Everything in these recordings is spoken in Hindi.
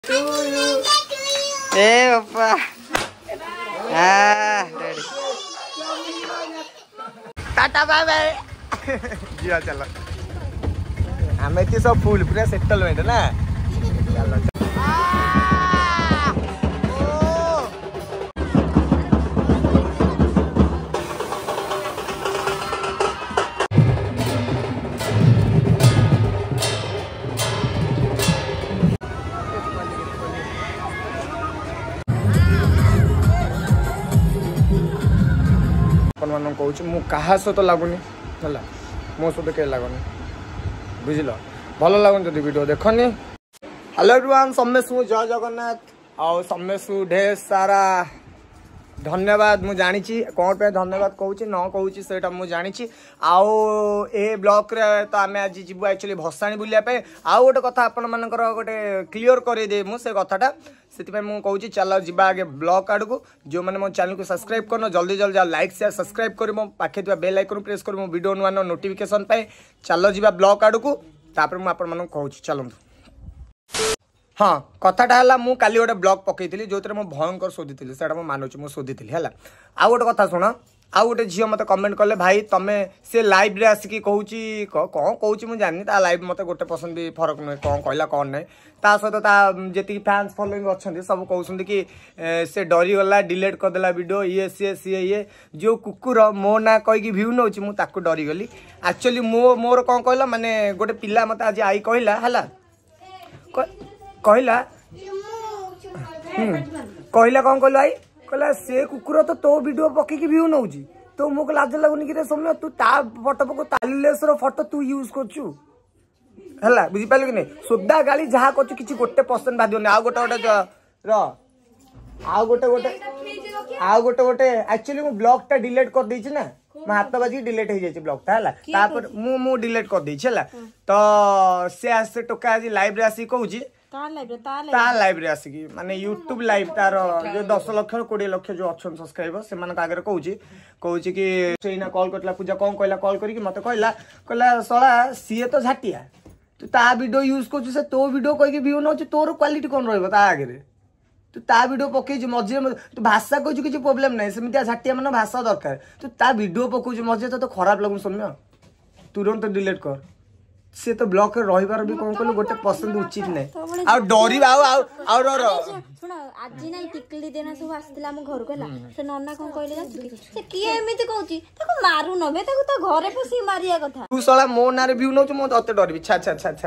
ए बाबा टाटा बाय बाय जिया चलो हमें तो सब फुल पूरा सेटलमेंट ना चलो मान कौच मु कहा सहित लगुनि है मो सहित कहीं लगुनि बुझल भल लगुन जब वीडियो देखनी। हेलो एवरीवन सम्मेशु जय जगन्नाथ आउ सम्मेशु ढेर सारा धन्यवाद मु जानी कौन पे धन्यवाद कहूँ न कहूँ से मुझे जानी आउ ए ब्लॉक रे तो आम आज जीवु एक्चुअली भसाणी बुलापी आउ गोटे कथा आपण मानकर गोटे क्लीयर करदे मुझे कथाटा से कहूँ चलो जीवा आगे ब्लॉक आड़ को जो मैंने मो चैनल को सब्सक्राइब करना जल्दी जल्दी आ लाइक शेयर सब्सक्राइब कर मो पाखे बेल आइकन प्रेस कर मो वीडियो नुआ नुआ नोटिफिकेशन पाए चलो जीवा ब्लॉक आड़ को तापर मुझे आपण कहूँ चलतु। हाँ कथाटा है मु काली गोटे ब्लॉग पकईली जो भयंकर शोधी से मानुची मुझे शोधी है आउ गोटे कथा शुण आउ गोटे झील मत कमेंट कले भाई तुम से लाइव रे आसिकी कहूँ कौन कहूँ मुझे जानी लाइव मत गोटे पसंद भी फरक नुहे कौन कहला कौन ना ता सहित जी फैंस फॉलोइंग अच्छा सब कहते कि से डरीगला डिलीट करदेला वीडियो ये सी ये जो कुकुर मो ना कहीकि भ्यू नौ मुझे डरीगली एक्चुअली मोर कौन कहला माने गोटे पिला मत आज आई कहला है कहला कहला कौन कहल आई कहला से कुकुर तो वीडियो पकईकी भ्यू नौ तो मुझे लाज लगुनि कि सौम्य तू ता फटो पक तालीलेसर फटो तू यूज करचु है बुझिपाल कि नहीं सोदा गाली जहाँ कर कि गोटे पर्सेंट बाधिबनी आउ गोटे गोटे एक्चुअली मु ब्लॉग टा डिलीट कर देछि ना मो हाथ बाजी डिलीट हो जाए ब्लॉग टा है तापर मु डिलीट कर देछि है तो से आसे टोका आज लाइव रे आसी कहूँ लाइव रे आसिकी माने यूट्यूब लाइव तार जो 10 लाख 20 लाख जो अच्छा सब्सक्राइबर से आगे कहूँ कि कॉल करला पूजा कौन कहला कॉल करके मत कहला सला सी तो झाटिया तू ता वीडियो यूज कर से तो वीडियो कहीकि भ्यू नौ तोर क्वालिटी कौन रहा आगे तू ता वीडियो पकई मझे तू भाषा कहू किसी प्रोब्लेम ना सेमती झाटिया मान भाषा दरकार तू ता वीडियो पकाऊ मझे तो खराब लगुन सौम्य तुरंत डिलीट कर से तो ब्लॉक रहिबार भी कौन कहलो गोटे पसंद उचित नहीं आ डरी सुन आज नहीं टिकली देना सब आस्थिला हम घर को से नन्ना कौन कहले से किए एमिति कहूची ताको मारू नबे ताको तो घरे पसी मारिया कथा तू साला मो नारे व्यू नौ मो तते डरबी छाड़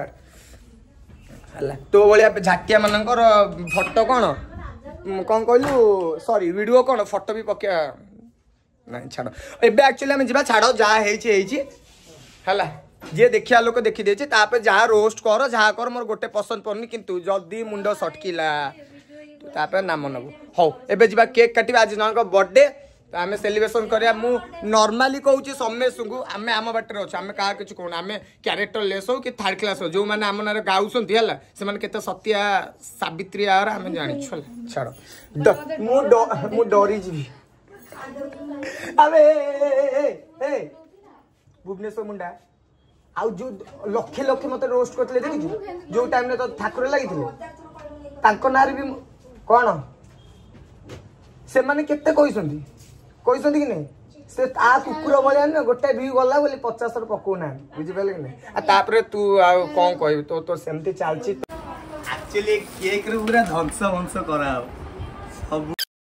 हला तो बलिया झाटिया मानकर फोटो कौन कहलु सॉरी वीडियो कौन फोटो भी पके नहीं छाड़ एबे एक्चुअली हम जिबा छाड़ जा हेची हला जे देखिया लोक देखी देछि तापर जहाँ रोस्ट कर जहाँ कर मोर गोटे पसंद पड़नी किंतु जल्दी मुंड सटकिला तापर नाम नबु हौ एबे जिबा केक काटिबा आज जणक बर्थडे आमे सेलिब्रेशन करिया मु नॉर्मली कहूची सम्मेशु आमे आम बाटर अच्छे आमे का किछु कोन आमे कैरेक्टर लेस हो कि थर्ड क्लास हो जो माने आम नारे गाउसंती हला से माने केते सत्या सावित्री आर आमे जानि छाड़ मु डरी जीवी अबे ए भुवनेश्वर मुंडा आउ जो लक्षे लक्षे मत रोस्ट करते देखी जो टाइम रे तो ठाकुर लगी नारे भी कौन से माने केते कहते कि नहीं से आ कुकुर भाया ना गोटे भी गला बोली 50 पकौ ना बुझिपारे कि नहीं तापर तू आ कौन कह तो सेमती चलती एक्चुअली केक रे पूरा ध्वंस वंश करा सब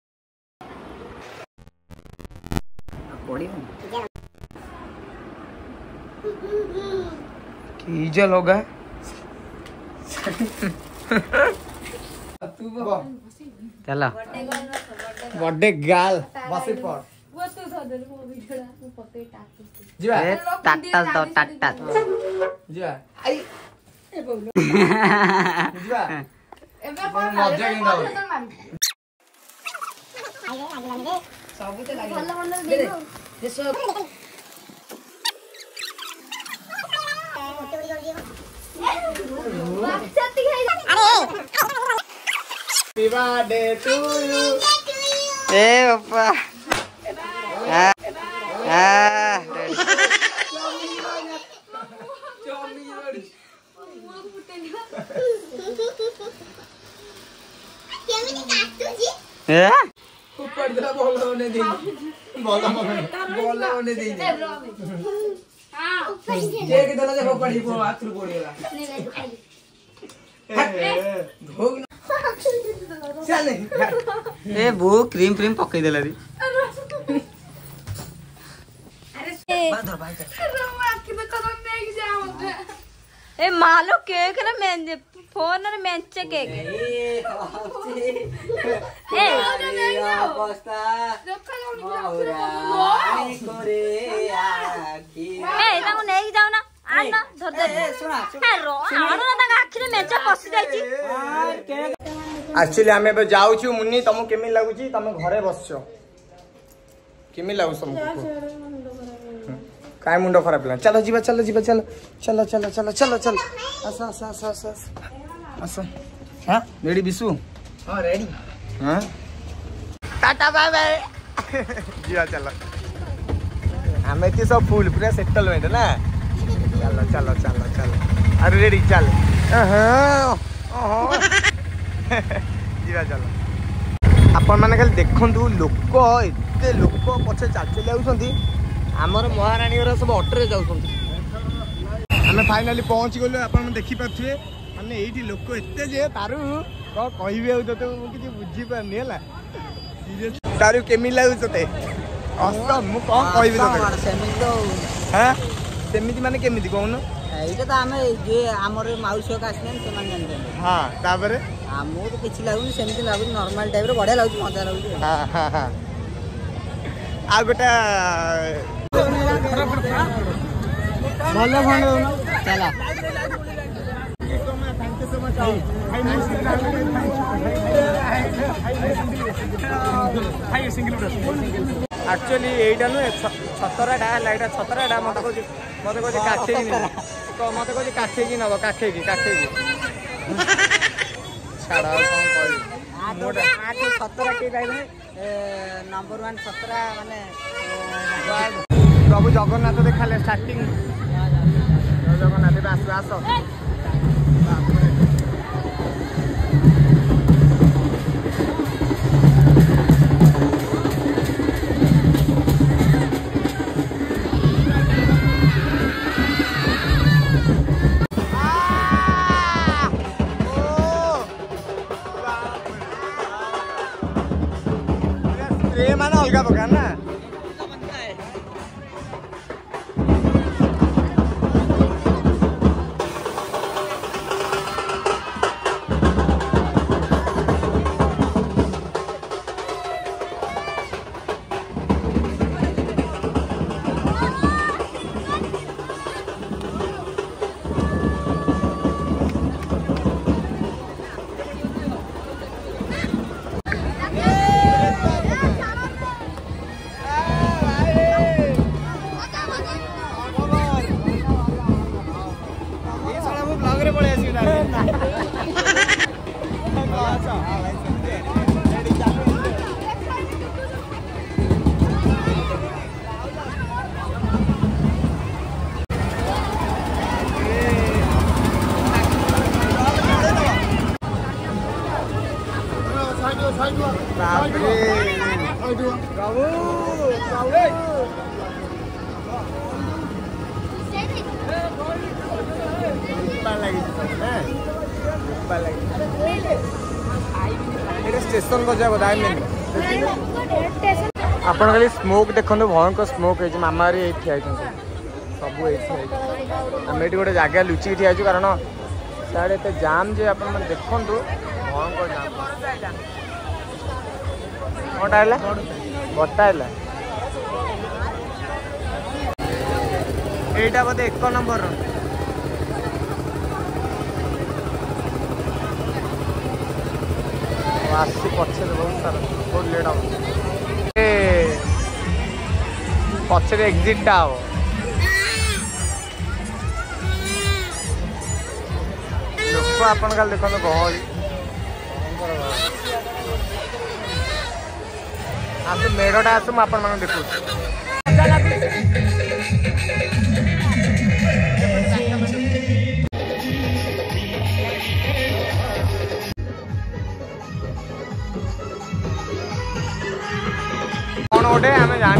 कीजा लोगा चला बर्थडे गाल बसी पर जीवा टाटा तो टाटा जीवा आई जीवा एबे कोन मजा किंदा सब तो लागे भलो भलो देखो जे सब Happy birthday to you. Bapak. ऊपर दिला बोल होने दे बोल होने दे हां एक दला जे पकड़ी को आतु पड़ीला धोग चल ए वो क्रीम क्रीम पकई देला री बादर भाई ए मालो केक ना मैं फोन रे मेंचे केक ए अवस्था करे आखी ए ताको नेक जाऊ ना आन ना धर दे सुना ए रो आनो ना ताका आखि रे मेंचे पसी जाईची एक्चुअली हमें जाऊ छु मुन्नी तुम केमी लागु छी तुम घरे बसछो केमी लागु तुमको काय मुंडो खराब लागला चलो जीवा चलो जीवा चलो चलो चलो चलो चलो चलो आस आस आस आस आस हां रेडी बिसु हां रेडी हां टाटा बाय बाय जीवा चलो हमें तो सब फुल पूरा सेटलमेंट ना चलो चलो चलो चलो अरे रेडी चल जीवा चलो आपण माने खाली देखंतु लोक एते लोक पछे चल चली आउछंती आमर महाराणी सब अटो जाऊँ आम फाइनाली पहुँची गलु आप देखी पारे मैंने ये लोक एत जे तारू कौन कह तो किसी बुझीपारनी है तारू केमी लगुच ते मु कौन कह हाँ सेमती माने केमिति कहून এইটা তো আমি যে আমার মাউসী হক আসলেন সেমান জানেন हाँ तापर আমু তো কিছু লাগুনি সেমতি লাগুনি নরমাল টাইপ রে বড়িয়া লাগুছি মজা লাগুছি हाँ हाँ हाँ आ गोटा भलो फंड चला एक्चुअली एटा नुहे छतराटा है छतराटा मत कह काठे मत कह काठे नब काठे छाड़ा सतरा के पाइबे नंबर 1 सतरा माने प्रभु जगन्नाथ देखाले स्टार्टिंग जगन्नाथ आस आस माने अलग प्रकार ना स्टेशन बजा बोधा आप खाली स्मोक देखो भयंकर स्मोक है मामा ठिया सब आम ये गोटे जगह लुचिक ठिया कारण साढ़े एत जाम जे आप देखु भयंकर जाम कौटा है बटा है यहीटा बोधे 1 नंबर आसी पछे बहुत सारा बहुत लेट हम पछे एग्जिट हम लोक आपन खाली देखो गहली आस मेढ़टा आस मुझे देखो कौन गोटे आम जानी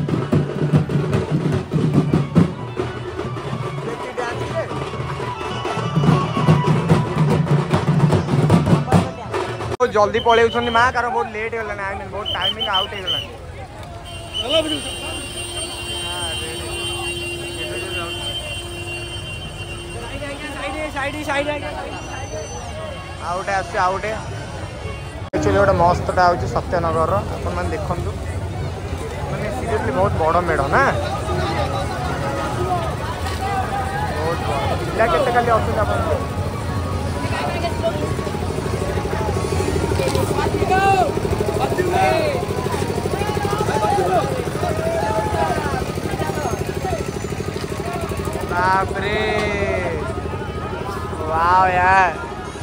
बहुत जल्दी पलैन माँ कार बहुत लेट हो गला बहुत टाइमिंग आउट हो गला आउटे आस आउटे एक्चुअली गोटे मस्तटा हूँ सत्यनगर अपन मैंने देखु मैंने सीरियसली बहुत बड़ मेढ़ ना बहुत पिला केते खाली अच्छा बाप रे वाह यार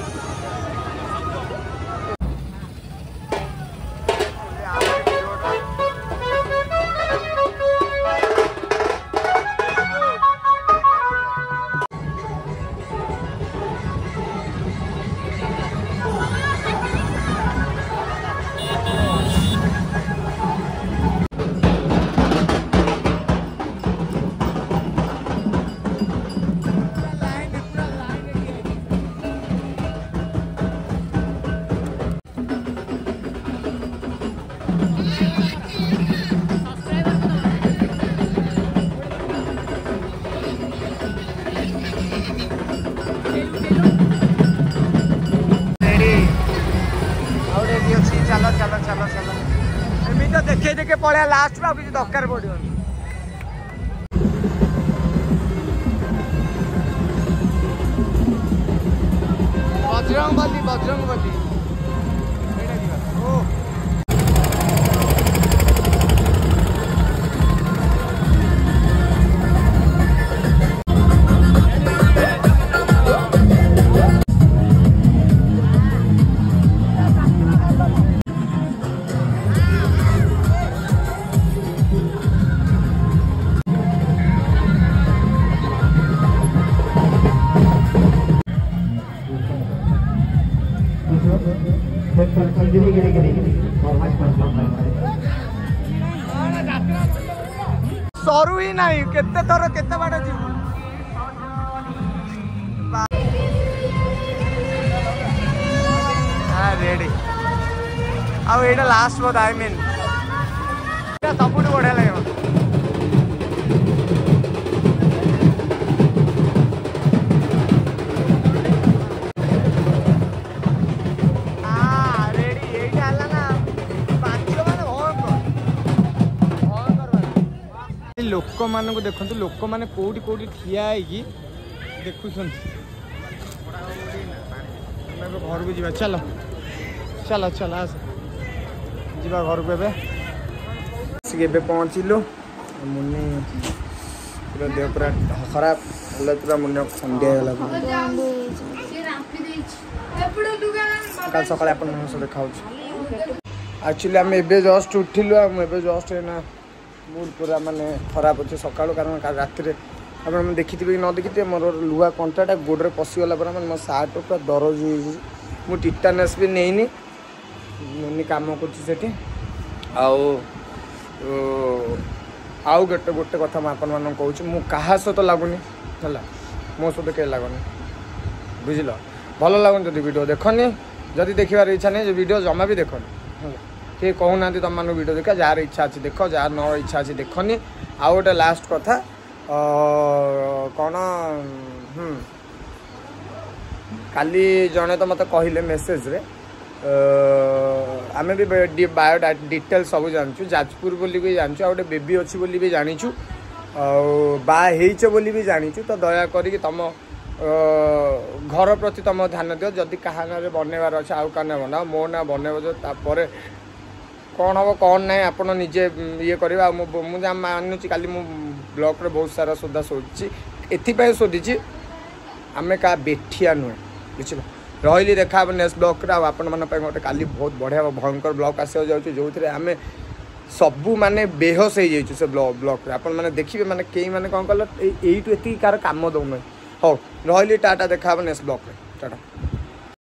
चलो चलो चलो चलो एमती तो देखे देखे पड़ा लास्ट में किसी दरकार पड़ो बजरंगबली बजरंगबली सरू ही नहीं केते थर केते बाट जीवु रेडी आउ एटा लास्ट बोध आई मीन सब बढ़िया लगे लोक मान देखु लोक मैंने कौटी कौटी ठिया देखुं घर को जा चलो चलो चलो आस जा घर को एवं पहुँचलु मुनि पूरा देह पूरा खराब पूरा मुनि खंडिया कल सका देखा एक्चुअली आम एवं जस्ट उठिलु एवं जस्ट ना मूड पूरा माने खराब अच्छे सका कारण राति आप देखी कि न देखी मोर लुहा कंटाटा गोड़े पशिगला पर मो सार्ट पूरा दरज हो टिटानस भी नहीं मुनि कम कर आउ गोटे गोटे कथा मुझे कहूँ मु क्या सहित लगुनि है मो सहित कहीं लगुनि बुझल भल लगुनि जब वीडियो देखनी जदि देखार इच्छा नहीं वीडियो जमा भी देखनी किए कहूना तुम मान वीडियो देखा जार इच्छा अच्छी देख जार न इच्छा अच्छी देखनी आउ गोटे लास्ट कथा कौन काली जड़े तो मत कहले मेसेज रे आम भी बायो डिटेल सब जानचु जाजपुर बोली भी जानचु आ गोटे बेबी अच्छी बोली भी जानीचु बाच बोली भी जानीचु तो दया करी तुम घर प्रति तुम ध्यान दियो जदि कहा ना बनवार अच्छे आउ क्या बनाओ मो ना बनब जो कौन हम कौन ना आप निजे ये करवा मुझे मानुची काली मु ब्लॉक रे बहुत सारा सोधा शोधी एपाई शोधी आम क्या बेठिया नुहे बुझल रही देखा नेक्स्ट ब्लॉक रे आपण गोटे काली बहुत बढ़िया भयंकर ब्लॉक आस जाऊँ जो थे आम सबू माने बेहोश हो जाइए से ब्लॉक रे आपण मैंने देखिए मैंने कई मैंने कौन कल यू एति कार कम दौन हाँ रही टाटा देखा नेक्स्ट ब्लॉक रे टाटा।